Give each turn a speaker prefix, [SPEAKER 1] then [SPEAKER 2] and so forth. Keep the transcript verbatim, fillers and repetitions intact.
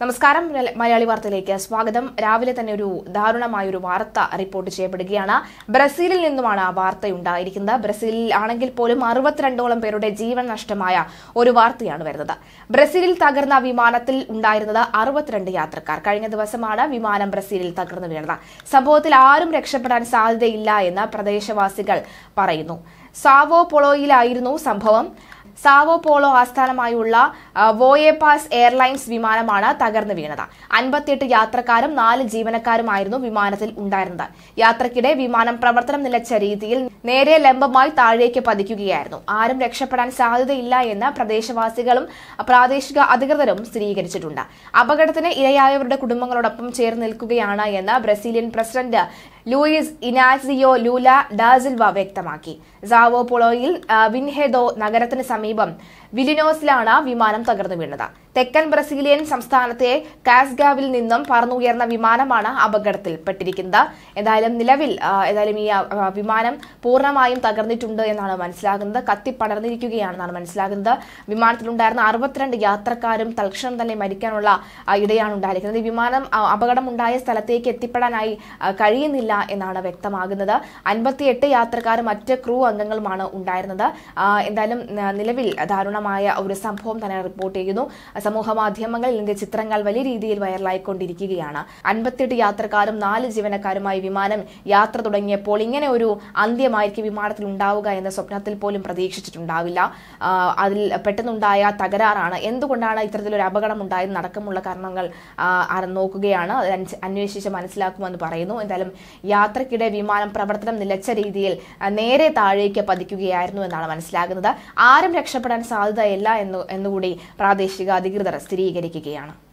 [SPEAKER 1] നമസ്കാരം, മലയാളി വാർത്തയിലേക്ക് സ്വാഗതം. രാവിലെ തന്നെ ഒരു ദാരുണമായ ഒരു വാർത്ത റിപ്പോർട്ട് ചെയ്യപ്പെടുകയാണ്. ബ്രസീലിൽ നിന്നുമാണ് ആ വാർത്തയുണ്ടായിരിക്കുന്നത്. ബ്രസീലിൽ ആണെങ്കിൽ പോലും അറുപത്തിരണ്ടോളം പേരുടെ ജീവൻ നഷ്ടമായ ഒരു വാർത്തയാണ് വരുന്നത്. ബ്രസീലിൽ തകർന്ന വിമാനത്തിൽ ഉണ്ടായിരുന്നത് അറുപത്തിരണ്ട് യാത്രക്കാർ. കഴിഞ്ഞ ദിവസമാണ് വിമാനം ബ്രസീലിൽ തകർന്നു വീണത്. സംഭവത്തിൽ ആരും രക്ഷപ്പെടാൻ സാധ്യതയില്ല എന്ന് പ്രദേശവാസികൾ പറയുന്നു. സാവോ പോളോയിലായിരുന്നു സംഭവം. സാവോ പോളോ ആസ്ഥാനമായുള്ള വോയേപാസ് എയർലൈൻസ് വിമാനമാണ് തകർന്നു വീണത്. അൻപത്തിയെട്ട് യാത്രക്കാരും നാല് ജീവനക്കാരുമായിരുന്നു വിമാനത്തിൽ ഉണ്ടായിരുന്നത്. യാത്രക്കിടെ വിമാനം പ്രവർത്തനം നിലച്ച രീതിയിൽ നേരെ ലംബമായി താഴേക്ക് പതിക്കുകയായിരുന്നു. ആരും രക്ഷപ്പെടാൻ സാധ്യതയില്ല എന്ന് പ്രദേശവാസികളും പ്രാദേശിക അധികൃതരും സ്ഥിരീകരിച്ചിട്ടുണ്ട്. അപകടത്തിന് ഇരയായവരുടെ കുടുംബങ്ങളോടൊപ്പം ചേർന്ന് നിൽക്കുകയാണ് എന്ന് Brazilian president Luiz Inacio Lula da Silva വ്യക്തമാക്കി. സാവോ പോളോയിൽ വിൻഹെദോ നഗരത്തിന് സമീപം വിലിനോസിലാണ് വിമാനം തകർന്നു വീണത്. തെക്കൻ ബ്രസീലിയൻ സംസ്ഥാനത്തെ കാസ്ഗാവിൽ നിന്നും പറന്നുയർന്ന വിമാനമാണ് അപകടത്തിൽപ്പെട്ടിരിക്കുന്നത്. എന്തായാലും നിലവിൽ ഏതായാലും ഈ വിമാനം പൂർണ്ണമായും തകർന്നിട്ടുണ്ട് എന്നാണ് മനസ്സിലാകുന്നത്. കത്തിപ്പടർന്നിരിക്കുകയാണെന്നാണ് മനസ്സിലാകുന്നത്. വിമാനത്തിലുണ്ടായിരുന്ന അറുപത്തിരണ്ട് യാത്രക്കാരും തൽക്ഷണം തന്നെ മരിക്കാനുള്ള ഇടയാണ് ഉണ്ടായിരിക്കുന്നത്. ഈ വിമാനം അപകടമുണ്ടായ സ്ഥലത്തേക്ക് എത്തിപ്പെടാനായി കഴിയുന്നില്ല എന്നാണ് വ്യക്തമാകുന്നത്. അൻപത്തിയെട്ട് യാത്രക്കാരും മറ്റ് ക്രൂ അംഗങ്ങളുമാണ് ഉണ്ടായിരുന്നത്. എന്തായാലും നിലവിൽ ദാരുണമായ ഒരു സംഭവം തന്നെ റിപ്പോർട്ട് ചെയ്യുന്നു. സമൂഹ മാധ്യമങ്ങളിൽ ഇതിന്റെ ചിത്രങ്ങൾ വലിയ രീതിയിൽ വൈറലായിക്കൊണ്ടിരിക്കുകയാണ്. അൻപത്തിയെട്ട് യാത്രക്കാരും നാല് ജീവനക്കാരുമായി വിമാനം യാത്ര തുടങ്ങിയപ്പോൾ ഇങ്ങനെ ഒരു അന്ത്യമായിരിക്കും വിമാനത്തിൽ ഉണ്ടാവുക എന്ന സ്വപ്നത്തിൽ പോലും പ്രതീക്ഷിച്ചിട്ടുണ്ടാവില്ല. അതിൽ പെട്ടെന്നുണ്ടായ തകരാറാണ്. എന്തുകൊണ്ടാണ് ഇത്തരത്തിലൊരു അപകടം ഉണ്ടായത് അടക്കമുള്ള കാരണങ്ങൾ നോക്കുകയാണ്. അന്വേഷിച്ച് മനസ്സിലാക്കുമെന്ന് പറയുന്നു. എന്തായാലും യാത്രക്കിടെ വിമാനം പ്രവർത്തനം നിലച്ച രീതിയിൽ നേരെ താഴേക്ക് പതിക്കുകയായിരുന്നു എന്നാണ് മനസ്സിലാകുന്നത്. ആരും രക്ഷപ്പെടാൻ സാധ്യതയില്ല എന്നുകൂടി പ്രാദേശിക അധികൃതർ സ്ഥിരീകരിക്കുകയാണ്.